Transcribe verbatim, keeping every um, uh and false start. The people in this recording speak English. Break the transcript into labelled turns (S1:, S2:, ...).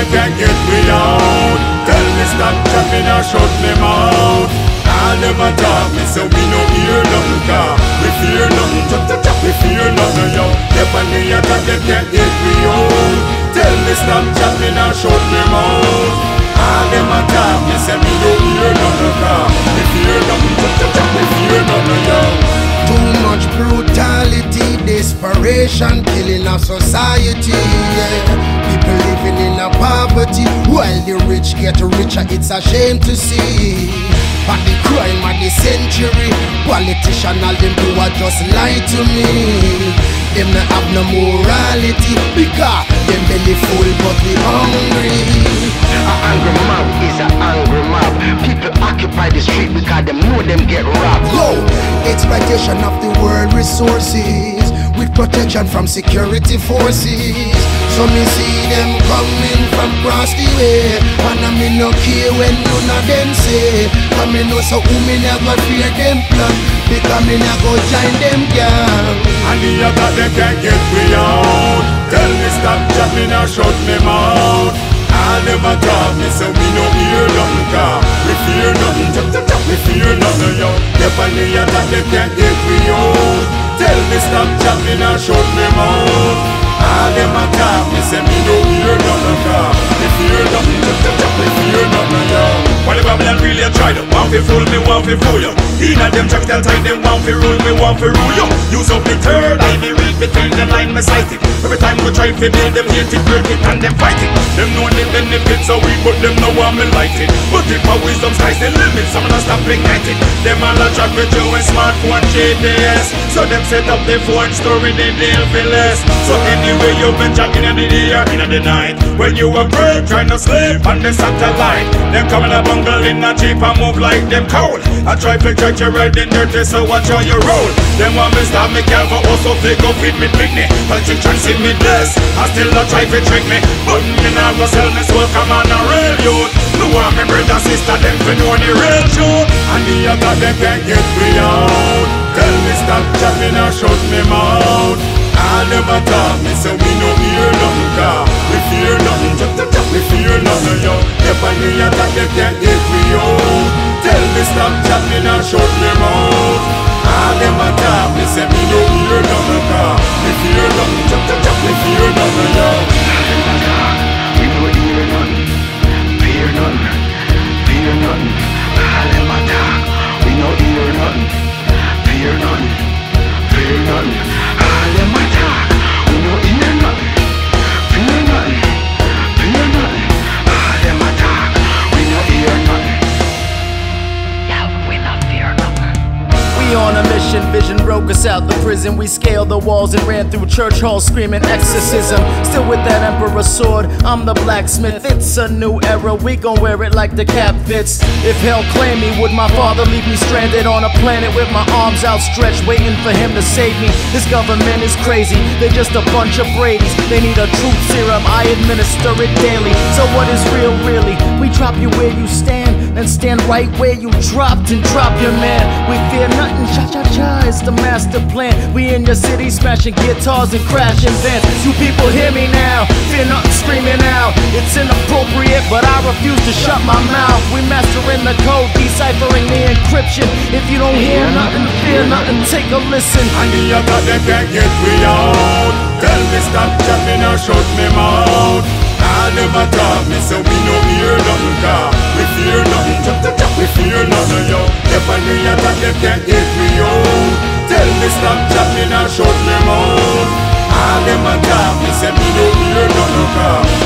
S1: can't get me out. Tell me stop chatting or shut me mouth. All them a talk me so we no hear nothing, car we fear nothing, chop chop chop, we fear nothing, yo. If I need a talk, they can't get me out. Tell me stop chatting or shut me mouth. All them a talk me say we no hear nothing, car we fear nothing, chop chop chop, we fear nothing, yo.
S2: Too much brutality, desperation, killing our society, yeah. People living in a poverty, while the rich get richer, it's a shame to see. But the crime of the century, politicians all them do are just lie to me. Them not have no morality, because them belly full but they hungry.
S3: An angry mob is an angry mob. People occupy the street because them know them get robbed.
S2: Yo, exploitation of the world resources, with protection from security forces. So me see them coming from across the way, and I me no care when none of them say. Cause me know so who me never fear them plan, because me never join them gang.
S1: And the other they can't get me out. Tell me stop chatting or shut me mouth. All them a talk me so we no hear nothing, car we fear nothing, chop chop chop, we fear nothing, yo. If I need a talk, they can't get me out. Tell me stop chatting or shut me mouth. All them a talk me say me no hear nothing, car we fear nothing, chop chop chop, we fear nothing, yo.
S4: While the Babylon really a try to want to fool me, want to fool you. Inna them tracks tell time them want to rule me, want to rule you. Use up the third eye, me read between the line, me sight it. Every time we try to build them, hate it, break it, and them fight it. Them know the benefits of we, but them know want me like it. But if my wisdom sky's the limit, some of them stop igniting. Them all a track with you and smartphone G P S. So them set up their phone story, they deal for less. So anyway you've been jacking in the day or in the night, when you were great, trying to sleep on the satellite. Them coming a bungle in a jeep and move like them cold. I try to catch you riding dirty, so watch how you roll. Them want me stop me care for also take up with me picnic. Politicians see me bless, I still not try to trick me. But me now go sell me soul, come on a real youth. No want me brother sister, them for know the real truth.
S1: And the other they can't get me out. Tell me stop chatting or shut me mouth. All them a talk me so we no hear nothing, car we fear nothing, chop chop chop, we fear nothing, yo. If I need a talk, they can't get me out. Tell me stop chatting or shut me mouth. All them a talk me say me no hear nothing, car we fear nothing, chop chop chop, we fear nothing, yo.
S3: We no hear nothing, fear nothing, fear nothing. All them a talk, we no hear nothing, fear nothing, fear nothing. All them a talk, we no hear nothing, fear nothing, fear nothing. All them a talk, we no hear nothing. Yeah, we not fear nothing.
S5: We on a mission, vision broke us out the prison. We scaled the walls and ran through church halls screaming exorcism. Still with that emperor sword, I'm the blacksmith. It's a new era, we gon' wear it like the cap fits. If hell claimed me, would my father leave me stranded on a planet with my arms outstretched, waiting for him to save me? This government is crazy, they're just a bunch of Brady's. They need a truth serum, I administer it daily. So what is real really? We drop you where you stand, and stand right where you dropped and drop your man. We fear nothing, cha-cha-cha, it's the master plan. We in your city smashing guitars and crashing vans. You people hear me now, fear nothing screaming out. It's inappropriate, but I refuse to shut my mouth. We mastering the code, deciphering the encryption. If you don't hear nothing, fear nothing, take a listen.
S1: And the other they can't get me out. Tell me stop chatting or shut me mouth. All them a talk me so we no hear nothing, car we fear nothing, chop chop chop, we fear nothing, yo. If I need a talk, they can't get me out. Tell me stop chatting or shut me mouth. All them a talk me say we no hear nothing, car